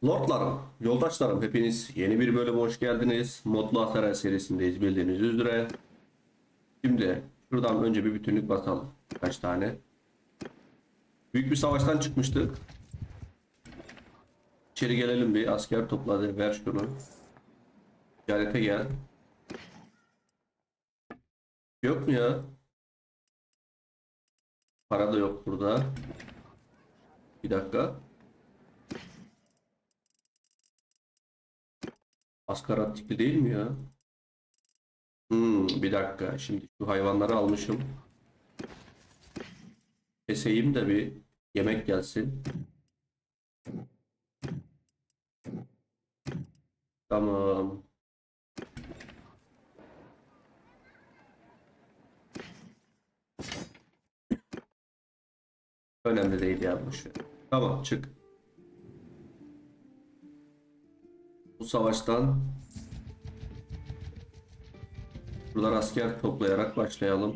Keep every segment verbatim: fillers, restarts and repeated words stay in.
Lordlarım, yoldaşlarım hepiniz yeni bir bölüme hoş geldiniz. Modlu Atara serisindeyiz bildiğiniz üzere. Şimdi şuradan önce bir bütünlük basalım. Kaç tane? Büyük bir savaştan çıkmıştık. İçeri gelelim, bir asker topladı. Ver şunu. Ticarete gel. Yok mu ya? Para da yok burada. Bir dakika. Asgara tikli değil mi ya? Hmm, bir dakika. Şimdi şu hayvanları almışım. Keseyim de bir yemek gelsin. Tamam. Önemli değil ya, boş ver. Tamam, çık. Bu savaştan buradan asker toplayarak başlayalım.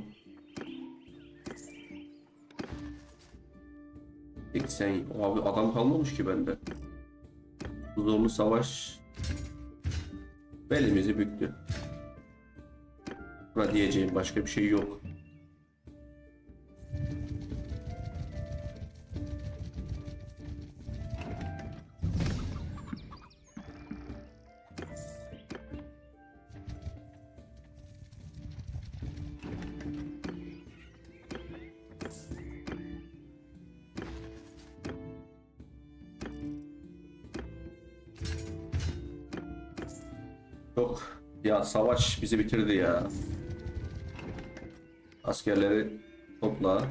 seksen. Abi adam kalmamış ki bende. Bu zorlu savaş belimizi büktü. Buna diyeceğim başka bir şey yok. Çok ya, savaş bizi bitirdi ya. Askerleri topla.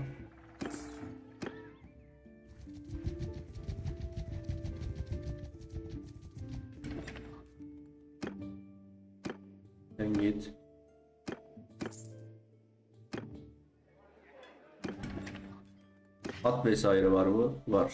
Sen git. At vesaire var mı? Var.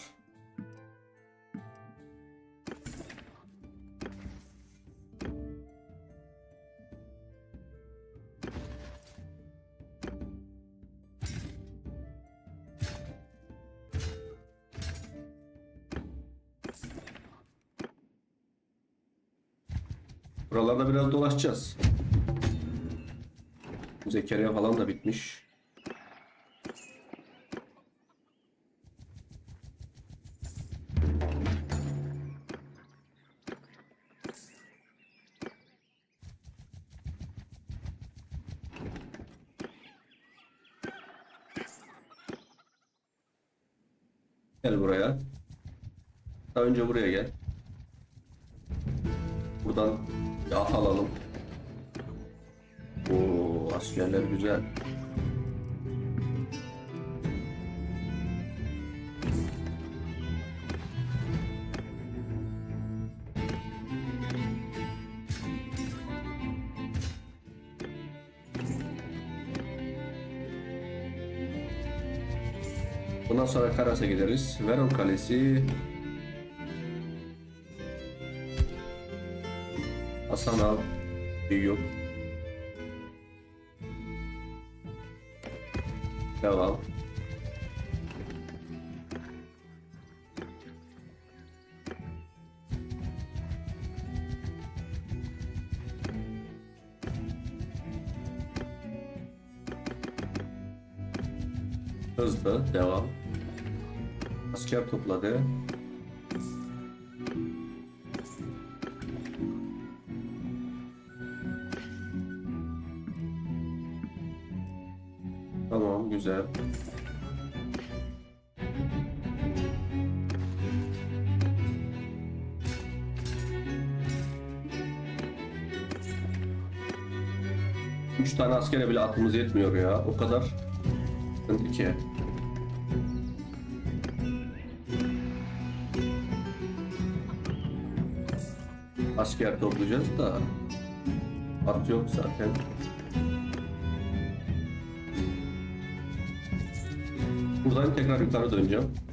Buralarda biraz dolaşacağız. Zekeriya falan da bitmiş. Gel buraya. Daha önce buraya gel. Buradan bir at alalım. Oo, askerler güzel. Bundan sonra Karas'a gideriz. Veron Kalesi. Hasan Ağa. Şey yok. Devam. Hızlı. Devam. Asker topladı. Tamam, güzel. Üç tane askere bile atımız yetmiyor ya. O kadar sıkıntı ki. Asker toplayacağız da at yok zaten. Buradan tekrar yukarı döneceğim.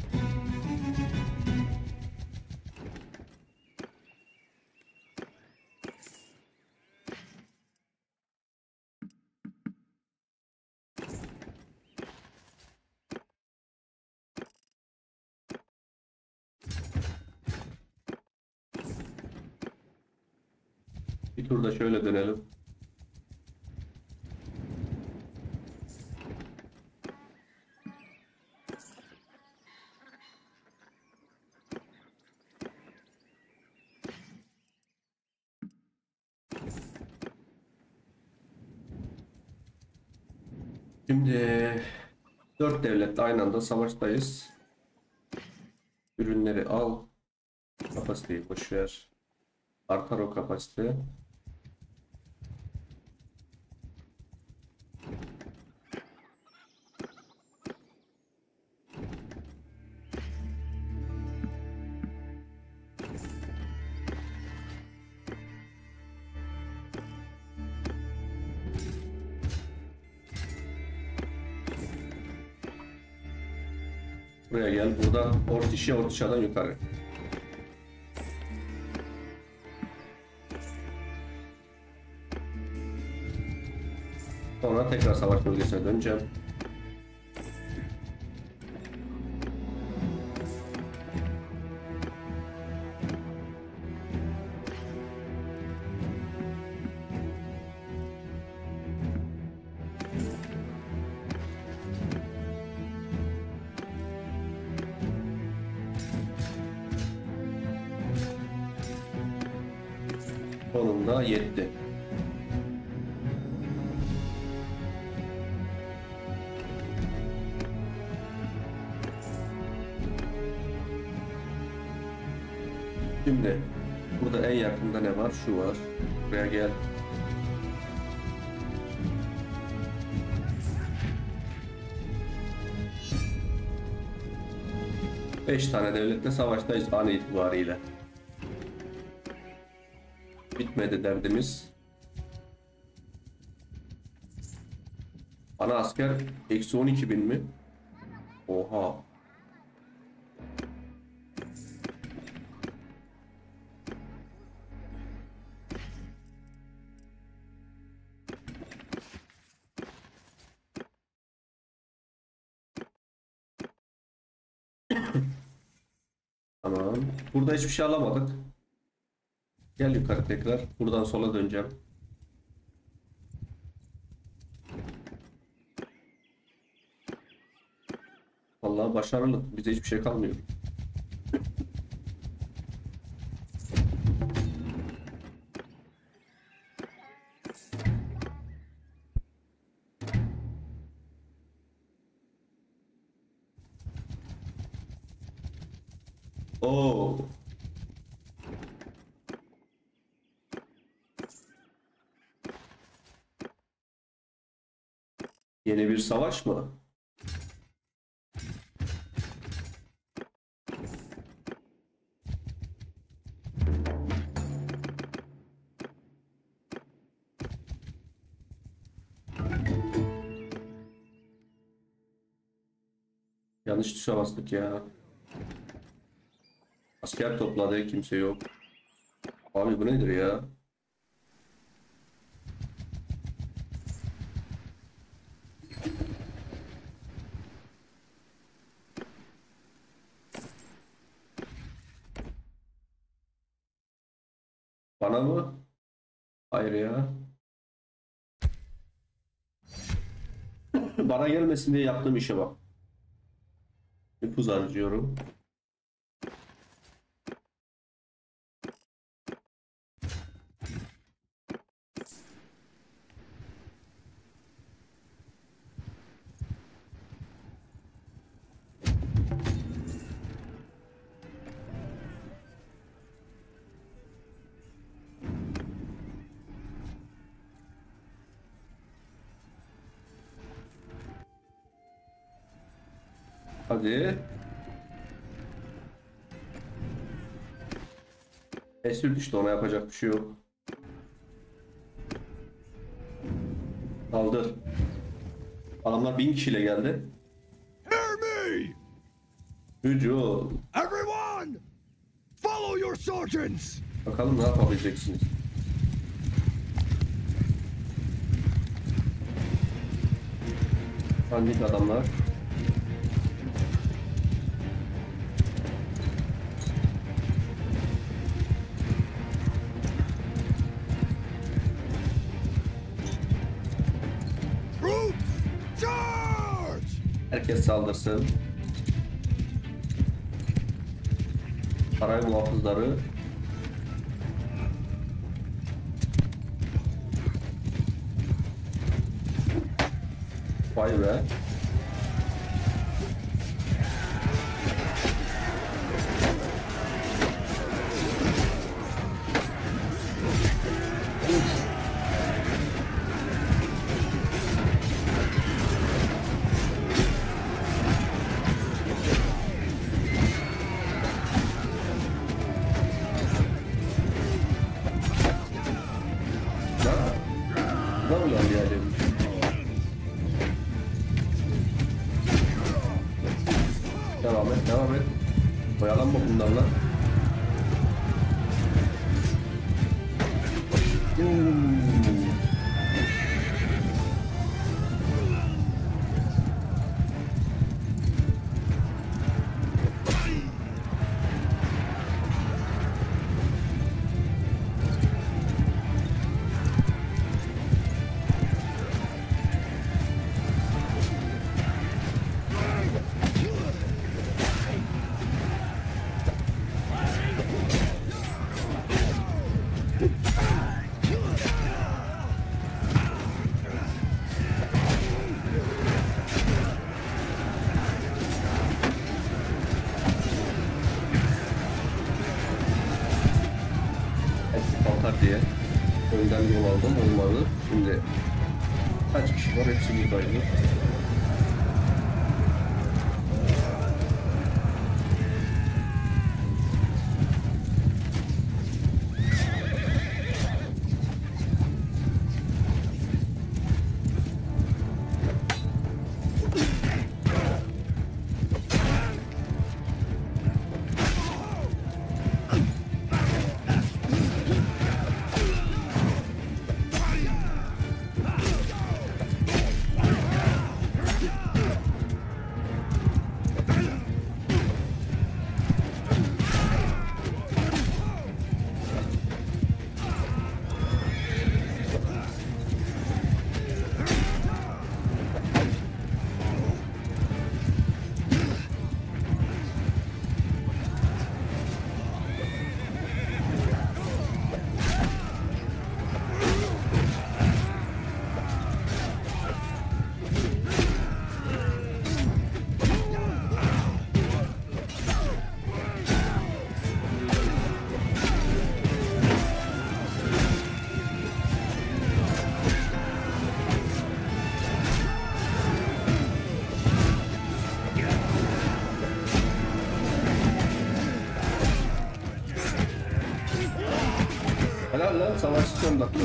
turda şöyle dönelim. Şimdi dört devletle aynı anda savaştayız. Ürünleri al. Kapasiteyi boş ver. Artar o kapasite. Buraya gel. Buradan Ortişe, Ortişa'dan yukarı. Sonra tekrar savaş bölgesine döneceğim. Sonunda yetti. Şimdi burada en yakında ne var? Şu var. Buraya gel. Beş tane devletle savaştayız an itibariyle. Bitmedi derdimiz. Ana asker eksi on iki bin mi? Oha. Tamam. Burada hiçbir şey alamadık. Gel yukarı tekrar. Buradan sola döneceğim. Vallahi başarılı. Bize hiçbir şey kalmıyor. Oo. Yeni bir savaş mı? Yanlış tuşa bastık ya. Asker topladı, kimse yok. Abi bu nedir ya? Bana mı? Hayır ya. Bana gelmesin diye yaptığım işe bak. Nüfuz harcıyorum. Hadi. Esir düştü, ona yapacak bir şey yok. Kaldır. Adamlar bin kişiyle geldi. Hear me! Hücum. Everyone! Follow your sergeants! Bakalım ne yapabileceksiniz. Hangi adamlar? Herkes saldırsın. Saray muhafızları. Vay be. Ne bu lan diyelim. Devam et, devam et. Oyalanma bunlarla. Hmm. Kalkar diye önden yol aldım, olmadı. Şimdi kaç kişi var? Hepsi buradaydı. Helal lan, savaşçı son dakika.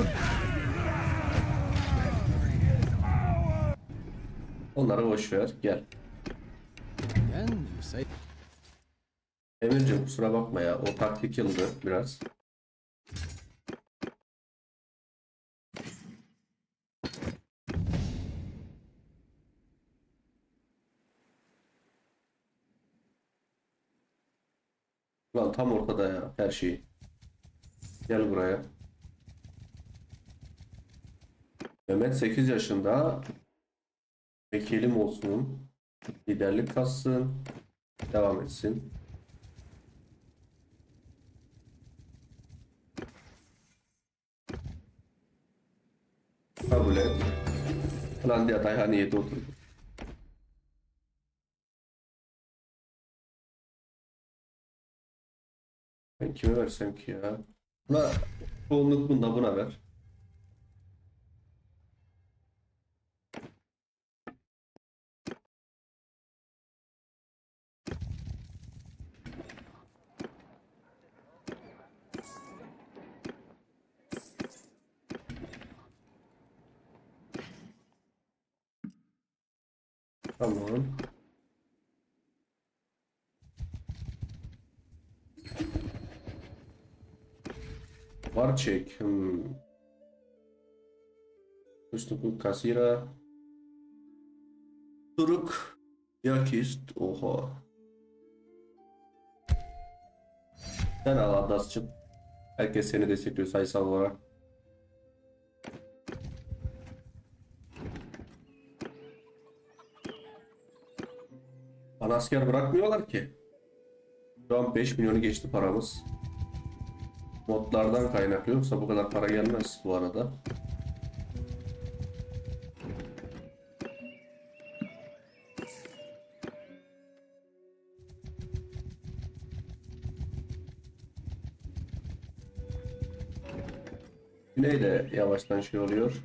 Onlara boş ver, gel. Again, you say. Emirciğim kusura bakma ya, o taktik yıldı biraz. Lan tam ortada ya her şey. Gel buraya. Mehmet sekiz yaşında. Vekilim olsun. Liderlik kassın. Devam etsin. Kabul et. Falan diye Dayhaniye'de oturdu. Ben kime versem ki ya? Buna çoğunluk bunda, buna ver. Tamam. Var çek. Hmm. Üstü kasira. Turuk. Yakist. Oha. Sen al Adas'cığım. Herkes seni destekliyor sayısal olarak. Bana asker bırakmıyorlar ki. Şu an beş milyonu geçti paramız. Modlardan kaynaklı, yoksa bu kadar para gelmez bu arada. Güney de yavaştan şey oluyor.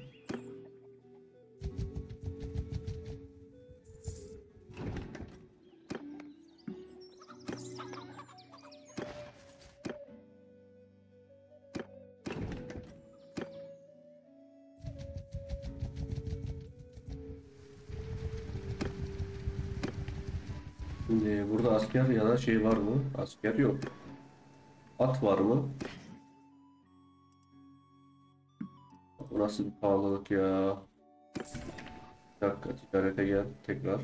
Şimdi burada asker ya da şey var mı? Asker yok. At var mı? Bu nasıl bir pahalılık ya? Bir dakika, ticarete gel tekrar.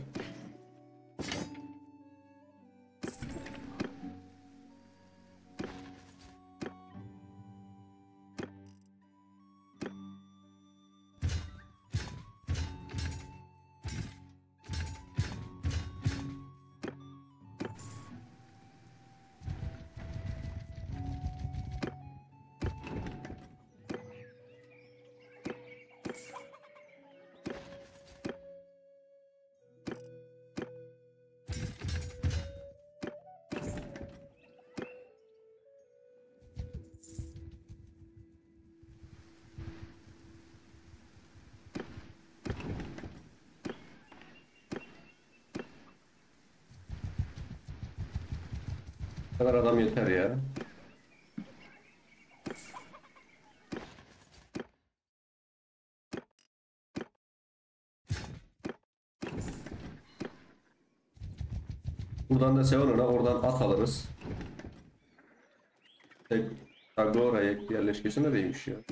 Bu kadar adam yeter ya. Buradan da Seon'a, oradan at alırız. Tek Agora yerleşkesi neredeymiş ya?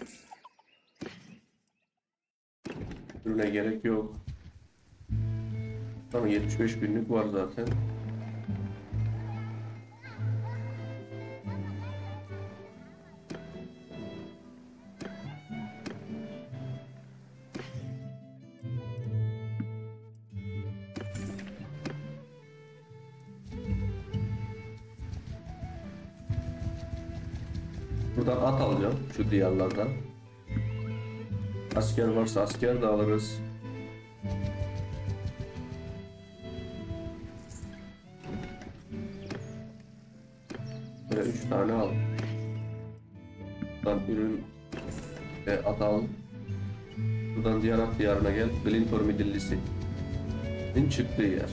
Ürüne gerek yok. Tamam, yetmiş beş günlük var zaten. Buradan at alacağım şu diyarlardan. Asker varsa asker de alırız. Böyle üç tane al. Buradan ürün ve at al. Buradan diğer at diyarına gel. Glintor Midillis'in çıktığı yer.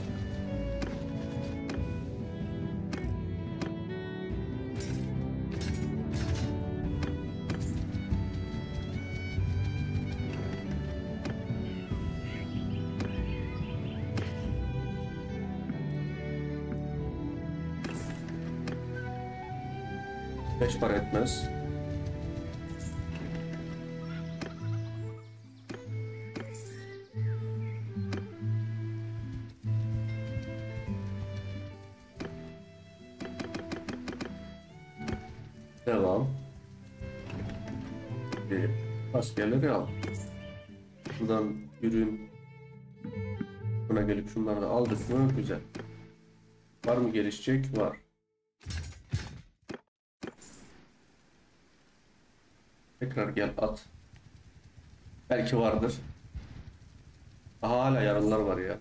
Beş para etmez. Devam. Bir askerleri al. Buradan ürün. Buna gelip şunları da aldık mı? Güzel. Var mı gelişecek? Var. Tekrar gel at. Belki vardır. Aha, hala yaralılar var ya.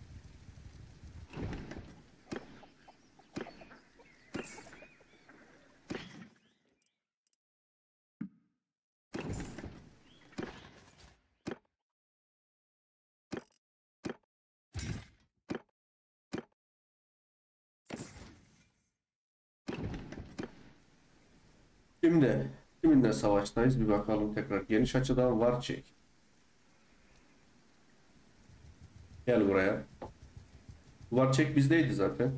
Şimdi kiminle savaştayız bir bakalım tekrar. Geniş açıdan var çek. Gel buraya. Var çek bizdeydi zaten.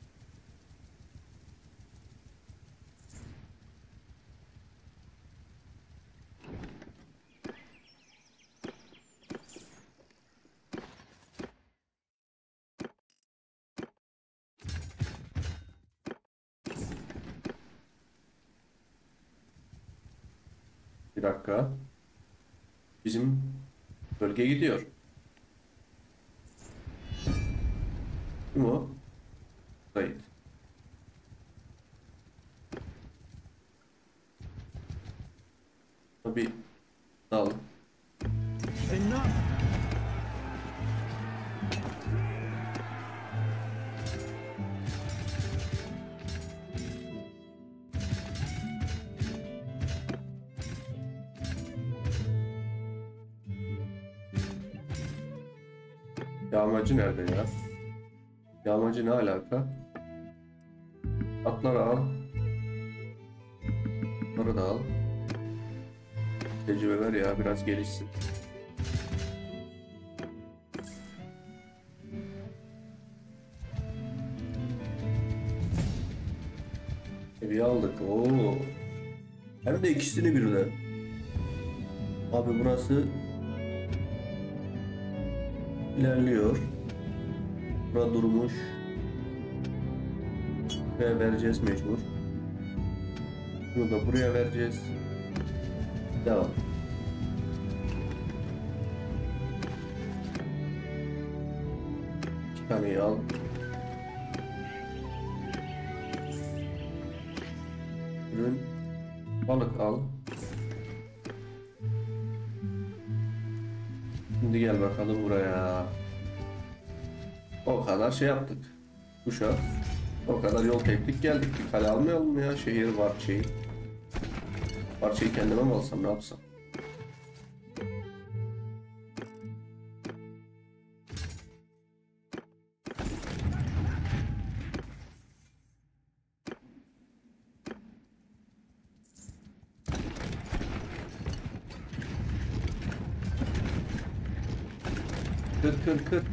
Bir dakika. Bizim bölge gidiyor. Kim o? Kayıt. Tabii dal. Enough! Yağmacı nerede ya? Yağmacı ne alaka? Atları al. Atları da al. Tecrübe ver ya, biraz gelişsin. Seviye aldık. Oo. Hem de ikisini birden. Abi burası ilerliyor. Burada durmuş. Buraya vereceğiz mecbur. Bunu da buraya vereceğiz. Devam. İki taneyi al. Ürün. Balık al. Şimdi gel bakalım buraya. O kadar şey yaptık. Kuşa. O kadar yol teknik geldik. Bir kale almayalım mı ya? Şehir var şey. Parçayı kendime mi alsam, ne yapsam? Kır kır kır.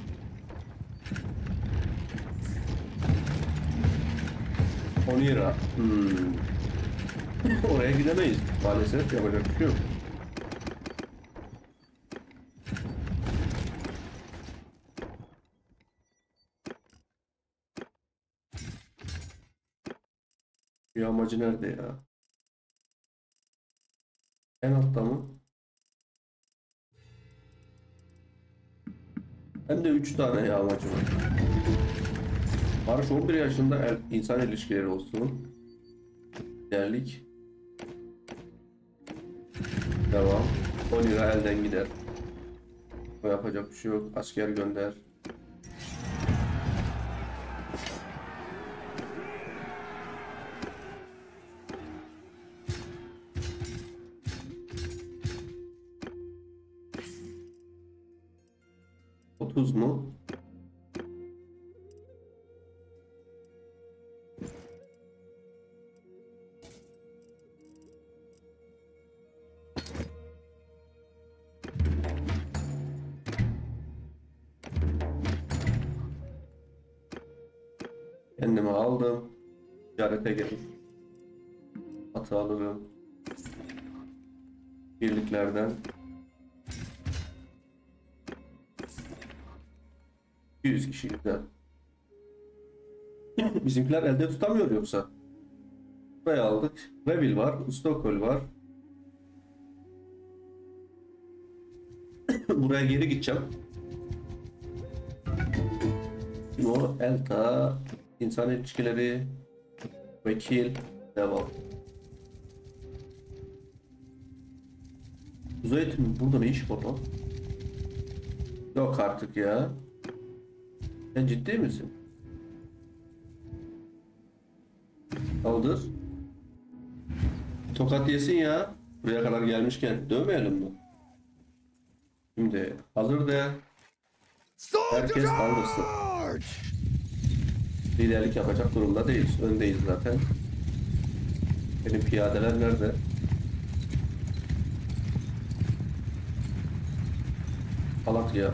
on lira. Hmm. Oraya gidemeyiz. Maalesef yapacak bir şey yok. Yağmacı nerede ya? En altta mı? Hem de üç tane yağmacı var. Barış on bir yaşında, el, insan ilişkileri olsun. Derlik. Devam. on lira elden gider. O yapacak bir şey yok. Asker gönder. otuz mu? Kendime aldım. Ticarete gelip atı alırım. Birliklerden. yüz kişi güzel. Bizimkiler elde tutamıyor yoksa. Buraya aldık. Revil var. Ustakol var. Buraya geri gideceğim. O Elta, insan ilişkileri, vekil, devam. Uzay eğitimi burada ne iş var lan? Yok artık ya. Sen ciddi misin? Kaldır. Tokat yesin ya. Buraya kadar gelmişken dövmeyelim mi? Şimdi hazır de. Herkes kaldırsın. Liderlik yapacak durumda değiliz. Öndeyiz zaten. Benim piyadeler nerede? Salak ya.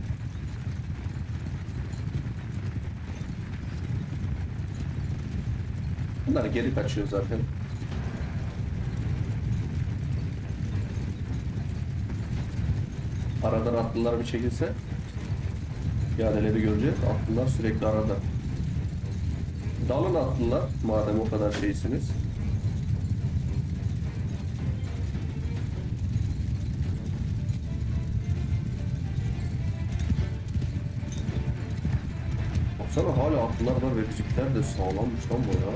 Bunlar geri kaçıyor zaten. Aradan atlılar bir çekilse piyadeleri göreceğiz. Atlılar sürekli arada. Dalın atlılar madem o kadar şeysiniz. Baksana hala atlılar var ve bizimkiler de sağlammış lan bu ya.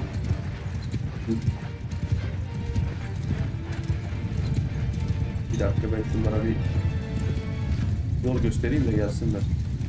Bir dakika ben şunlara bir yol göstereyim de gelsinler.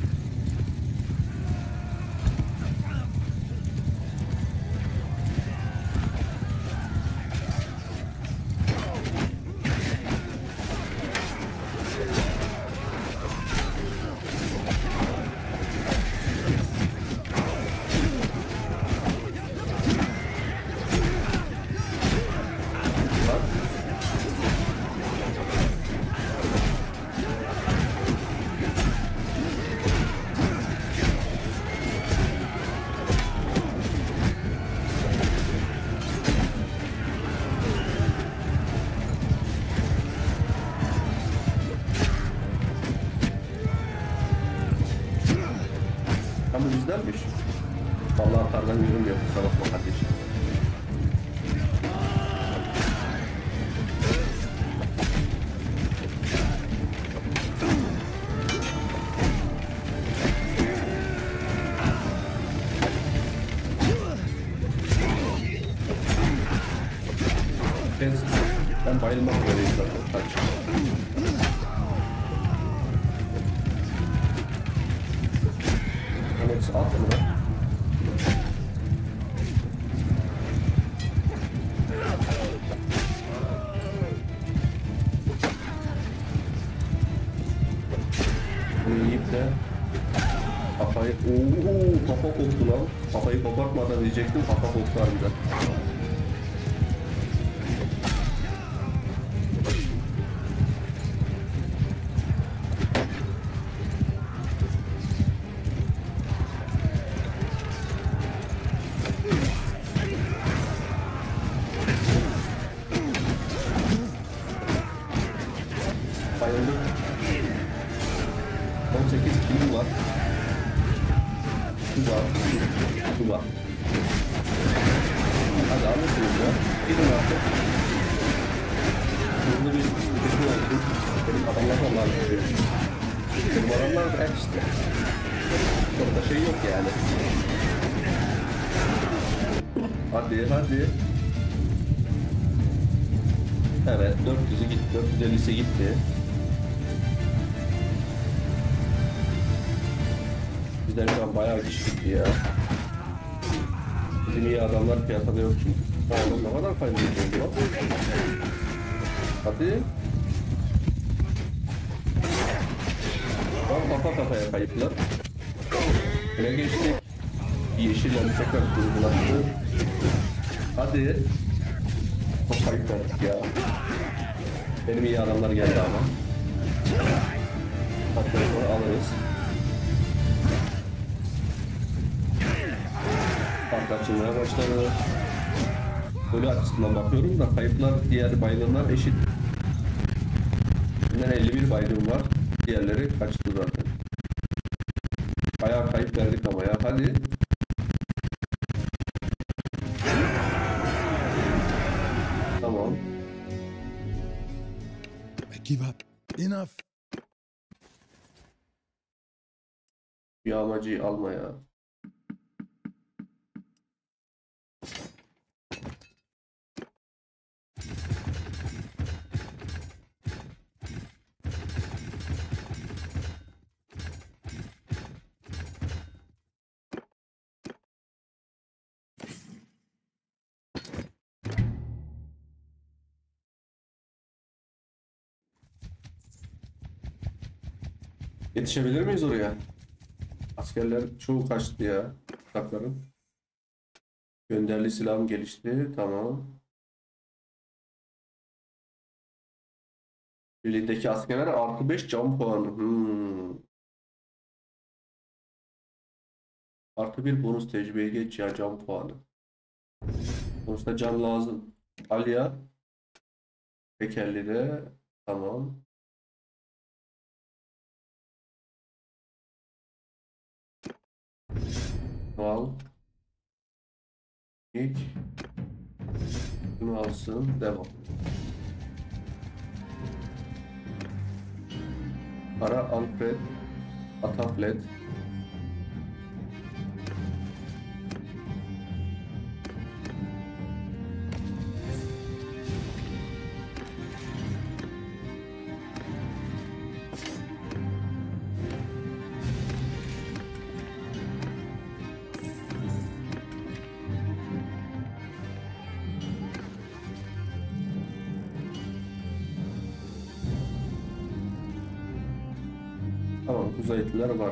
Ama bizdenmiş. Vallahi atardan yorum yok. Kusura bakma kardeşim. Ben, ben bayılmak üzereyim zaten. Kaç. Hepsi alt mı lan? Bunu yiyip de kafayı... Ooo kafa koptu lan. Kafayı kopartmadan diyecektim, kafa koptu harbiden. Bayıldım. on sekiz kilim var. Şu var. Şu var. Hadi alırsınız ya. Gidin artık. Hızlı bir tepki olsun. Benim adamlar var düşüyor. Benim adamlar da et işte. Çok da şey yok yani. Hadi hadi. Evet dört yüzü gitti. dört yüz ellisi gitti. Bizden şu an bayağı kişi gitti ya. Bizim iyi adamlar piyasada yok çünkü. Oğlum ne kadar kaybediyorsun lan? Hadi. Tam kafa kafaya kayıplar. Öne geçtik. Yeşil yanı tekrar kurgulaştı. Hadi. Çok kayıp verdik ya. Benim iyi adamlar geldi ama. Hatta sonra alırız. Fark açılmaya başladı. Böyle açısından bakıyorum da kayıplar diğer baygınlar eşit. Bundan elli bir baygın var. Diğerleri kaçtı zaten. Bayağı kayıp verdik ama ya. Hadi. Tamam. I give up. Enough. Yağmacıyı alma ya. Yetişebilir miyiz oraya? Askerler çoğu kaçtı ya. Uçakların. Gönderli silahım gelişti. Tamam. Birlikteki askerler artı beş can puanı. Hmm. Artı bir bonus tecrübeye geç ya can puanı. Sonuçta can lazım. Alya. Tekerli de. Tamam. Al. İlk. Bunu alsın. Devam. Ara Alfred. Ataflet. Tamam, uzay etiler var.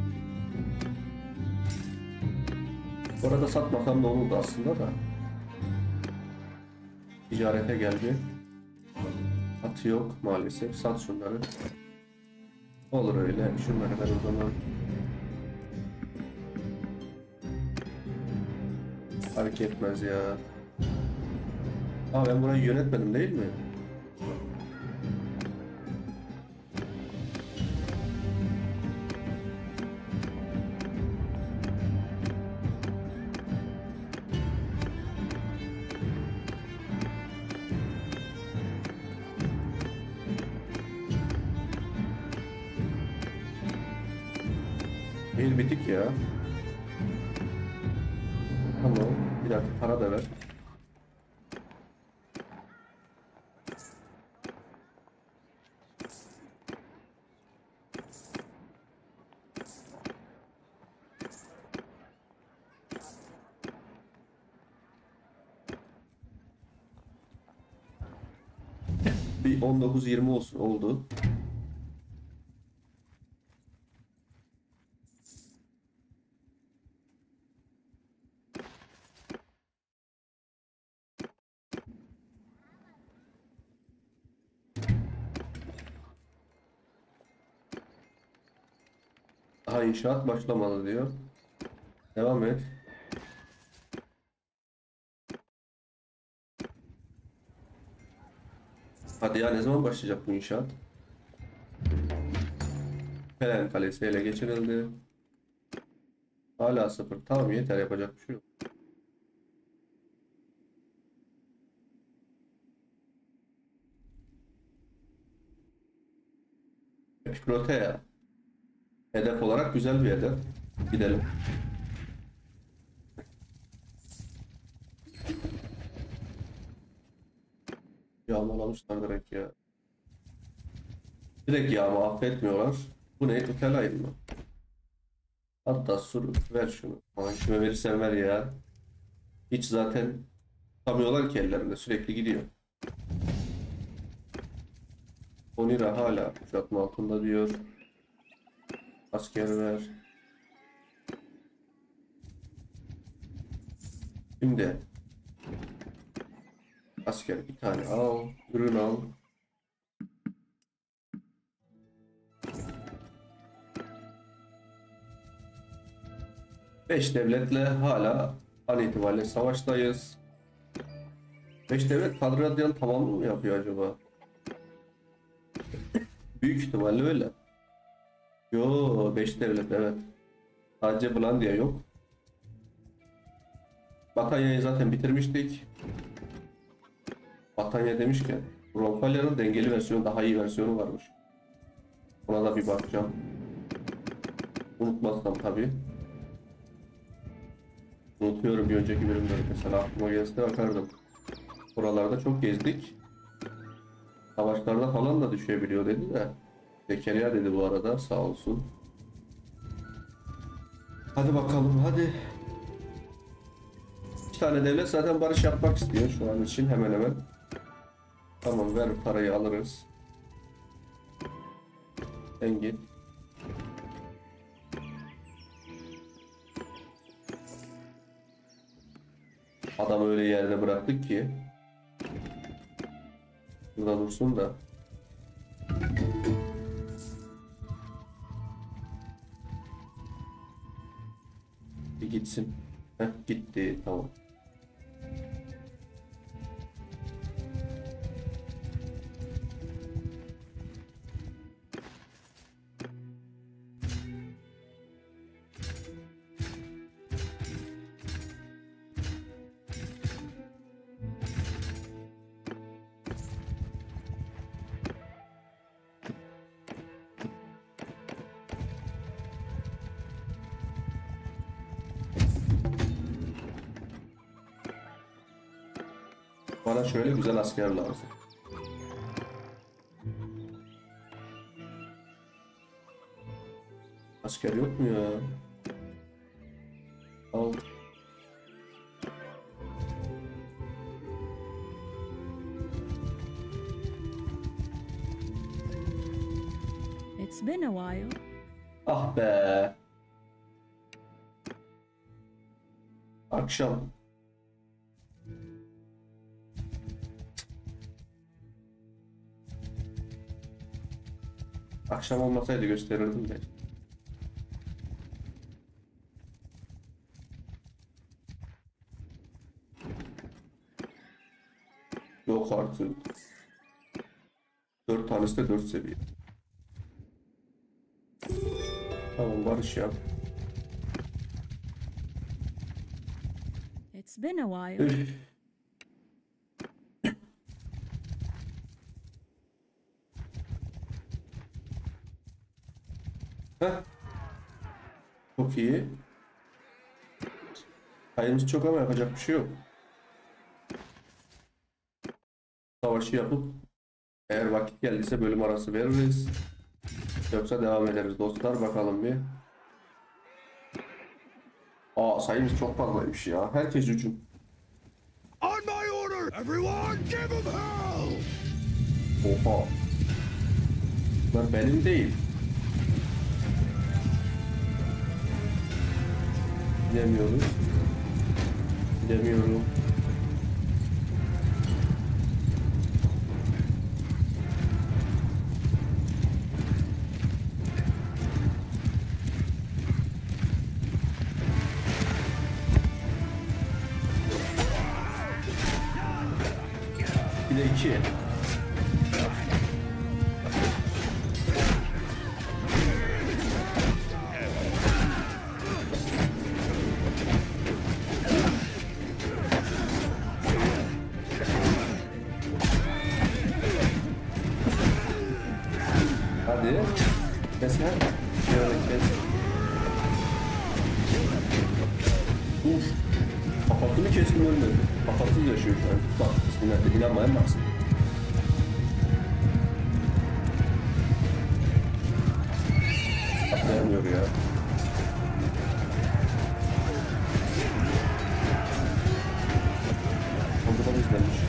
Bu arada satmasam da olurdu aslında da. Ticarete geldi. Atı yok maalesef. Sat şunları. Olur öyle. Şunları ben o zaman fark etmez ya. Aa, ben burayı yönetmedim değil mi? Mail bitik ya. Tamam. Bir dakika para da ver. Bir on dokuz yirmi olsun, oldu. Daha inşaat başlamadı diyor. Devam et. Hadi ya, ne zaman başlayacak bu inşaat? Pelen Kalesi ele geçirildi. Hala sıfır. Tamam, yeter, yapacak bir şey yok. Epiprotea. Hedef olarak güzel bir hedef. Gidelim. Yağmalamışlar direkt ya. Direkt yağma affetmiyorlar. Bu ne? Tutelayım mı? Hatta sur ver şunu. Ama kime verirsen ver ya. Hiç zaten tutamıyorlar ki ellerinde. Sürekli gidiyor. Onira hala kuşatma altında diyor. Asker ver. Şimdi asker bir tane al. Ürün al. Beş devletle hala an itibariyle savaştayız. Beş devlet Kadradyan tamamını mı yapıyor acaba? Büyük ihtimalle öyle. Yo, beş devlet evet. Sadece Blandia yok. Batanya'yı zaten bitirmiştik. Batanya demişken Ronfalia'nın dengeli versiyonu, daha iyi versiyonu varmış. Ona da bir bakacağım. Unutmazsam tabii. Unutuyorum, bir önceki bölümleri mesela aklıma gelse bakardım. Buralarda çok gezdik. Savaşlarda falan da düşebiliyor dedi de. Zekeriya dedi bu arada, sağ olsun. Hadi bakalım, hadi. İki tane devlet zaten barış yapmak istiyor şu an için, hemen hemen. Tamam, ver parayı, alırız. Sen git. Adam öyle yerde bıraktık ki. Burada dursun da. Bir gitsin. Heh, gitti, tamam. Bana şöyle güzel asker lazım. Asker yok mu ya? Al. It's been a while. Ah be. Akşam. Akşam olmasaydı gösterirdim de. Yok artık. Dört tanesi de dört seviye. Tamam, barış yap. It's been a while. Üf. Heh. Çok iyi. Sayımız çok ama yapacak bir şey yok. Savaşı yapıp eğer vakit geldiyse bölüm arası veririz. Yoksa devam ederiz dostlar. Bakalım bir. Aa, sayımız çok fazlaymış ya. Herkes hücum. On my order, everyone give him hell! Oha. Bunlar benim değil. Bilemiyoruz. Bilemiyorum. Bir de iki. Hadi. Kes lan. Şöyle kes. Uf. Kafasını kestim, ölmedi. Kafasız yaşıyor şu an. Bak, bismillah, inanmayan baksın. Atlayamıyor ya. Orada da izlenmiş.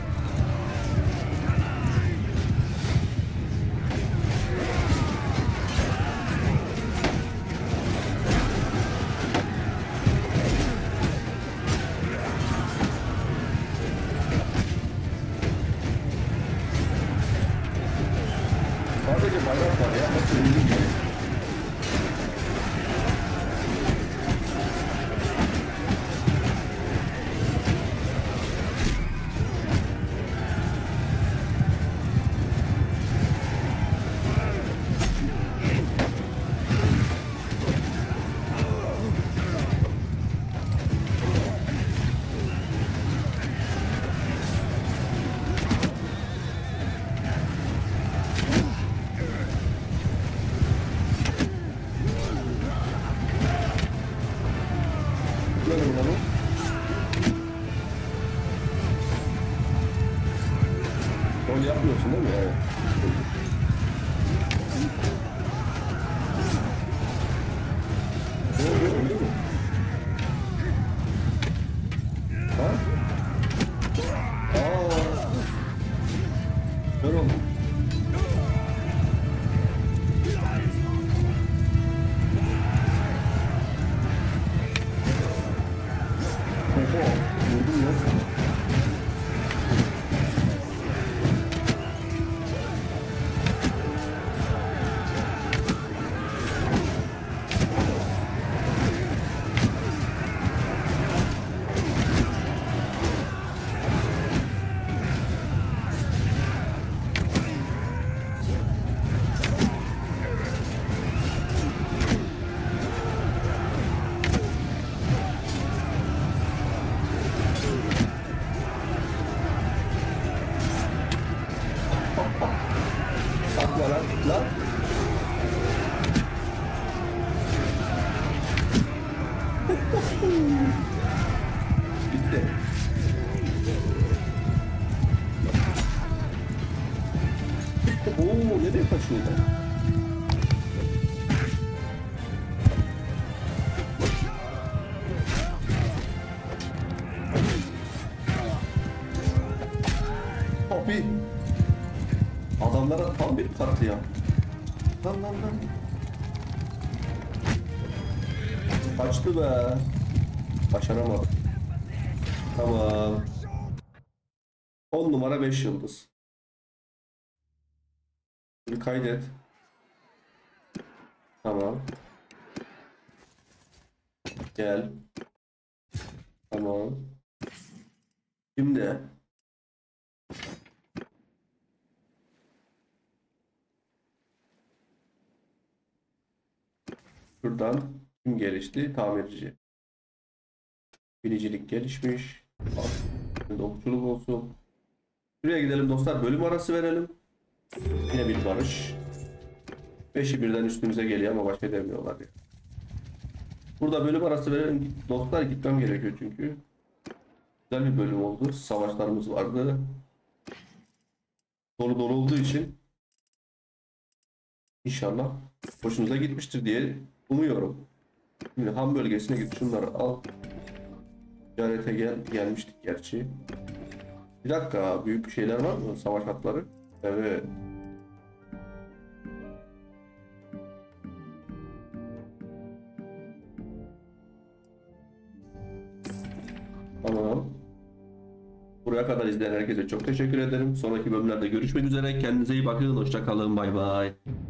Sadece bayrak var ya. Nasıl ünlü gibi. Böyle oynanır. Rol yapmıyorsun değil mi? Evet. Ne oluyor? Öldü mü? Ha? Aa. Kör oldu. Oho. Vurdum ya. Atla lan, lan. Bitti. Oo, nereye kaçıyor lan? Hopi. Adamlara tam bir katliam. Lan lan lan. Kaçtı be. Başaramadım. Tamam. on numara beş yıldız. Bir kaydet. Tamam. Gel. Tamam. Şimdi şuradan kim gelişti? Tamirci. Binicilik gelişmiş. Okçuluk olsun. Şuraya gidelim dostlar. Bölüm arası verelim. Yine bir barış. Beşi birden üstümüze geliyor ama baş edemiyorlar ya. Burada bölüm arası verelim. Dostlar gitmem gerekiyor çünkü. Güzel bir bölüm oldu. Savaşlarımız vardı. Dolu dolu olduğu için İnşallah hoşunuza gitmiştir diye umuyorum. Şimdi ham bölgesine git, şunları al. Ticarete gel, gelmiştik gerçi. Bir dakika, büyük şeyler var mı? Savaş hatları. Evet. Tamam. Buraya kadar izleyen herkese çok teşekkür ederim. Sonraki bölümlerde görüşmek üzere. Kendinize iyi bakın. Hoşça kalın. Bay bay.